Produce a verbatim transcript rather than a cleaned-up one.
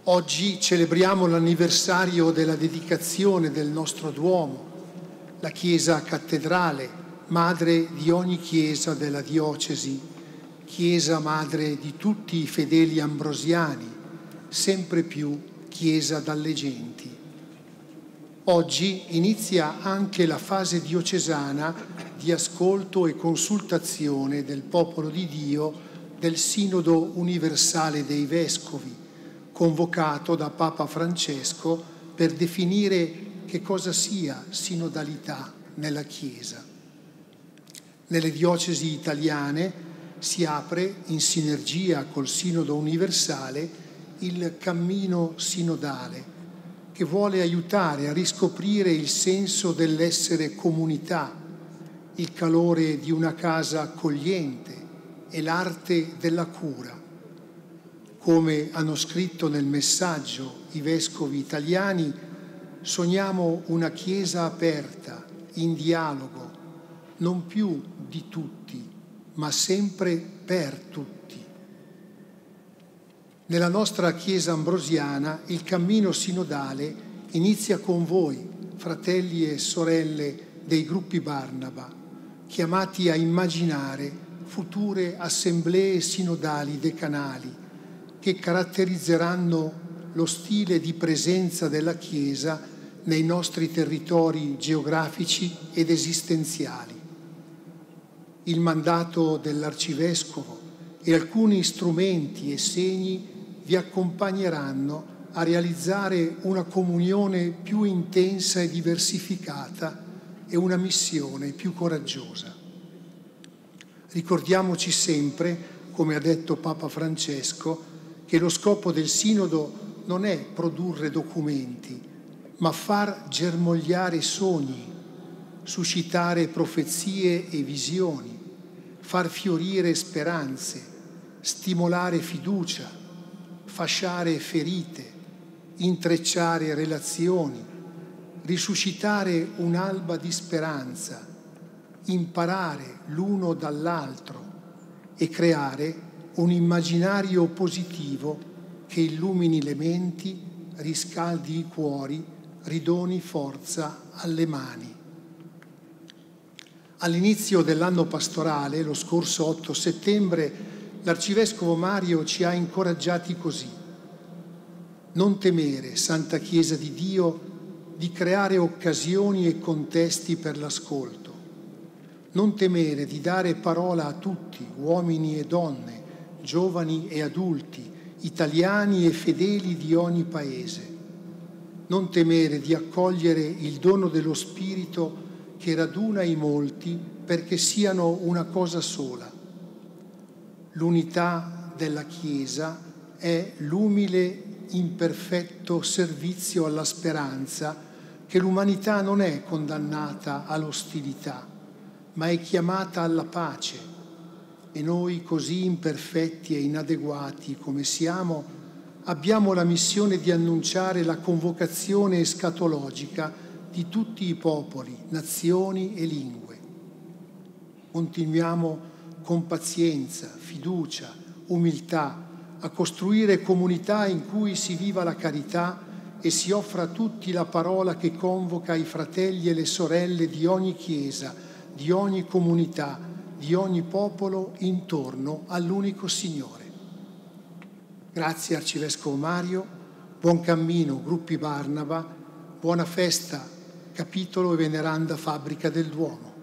Oggi celebriamo l'anniversario della dedicazione del nostro Duomo, la Chiesa cattedrale, madre di ogni chiesa della diocesi, Chiesa madre di tutti i fedeli ambrosiani, sempre più Chiesa dalle genti. Oggi inizia anche la fase diocesana di ascolto e consultazione del popolo di Dio del Sinodo universale dei Vescovi, convocato da Papa Francesco per definire che cosa sia sinodalità nella Chiesa. Nelle diocesi italiane si apre, in sinergia col Sinodo universale, il cammino sinodale, che vuole aiutare a riscoprire il senso dell'essere comunità, il calore di una casa accogliente e l'arte della cura. Come hanno scritto nel messaggio i vescovi italiani, sogniamo una Chiesa aperta, in dialogo, non più di tutti, ma sempre per tutti. Nella nostra Chiesa ambrosiana il cammino sinodale inizia con voi, fratelli e sorelle dei gruppi Barnaba, chiamati a immaginare future assemblee sinodali decanali che caratterizzeranno lo stile di presenza della Chiesa nei nostri territori geografici ed esistenziali. Il mandato dell'Arcivescovo e alcuni strumenti e segni vi accompagneranno a realizzare una comunione più intensa e diversificata e una missione più coraggiosa. Ricordiamoci sempre, come ha detto Papa Francesco, che lo scopo del Sinodo non è produrre documenti, ma far germogliare sogni, suscitare profezie e visioni, far fiorire speranze, stimolare fiducia, fasciare ferite, intrecciare relazioni, risuscitare un'alba di speranza, imparare l'uno dall'altro e creare un immaginario positivo che illumini le menti, riscaldi i cuori, ridoni forza alle mani. All'inizio dell'anno pastorale, lo scorso otto settembre, l'Arcivescovo Mario ci ha incoraggiati così: non temere, Santa Chiesa di Dio, di creare occasioni e contesti per l'ascolto. Non temere di dare parola a tutti, uomini e donne, giovani e adulti, italiani e fedeli di ogni paese. Non temere di accogliere il dono dello Spirito che raduna i molti perché siano una cosa sola. L'unità della Chiesa è l'umile, imperfetto servizio alla speranza che l'umanità non è condannata all'ostilità, ma è chiamata alla pace. E noi, così imperfetti e inadeguati come siamo, abbiamo la missione di annunciare la convocazione escatologica di tutti i popoli, nazioni e lingue. Continuiamo con pazienza, fiducia, umiltà a costruire comunità in cui si viva la carità e si offra a tutti la parola che convoca i fratelli e le sorelle di ogni Chiesa, di ogni comunità, di ogni popolo intorno all'unico Signore. Grazie Arcivescovo Mario, buon cammino gruppi Barnaba, buona festa capitolo e veneranda fabbrica del Duomo.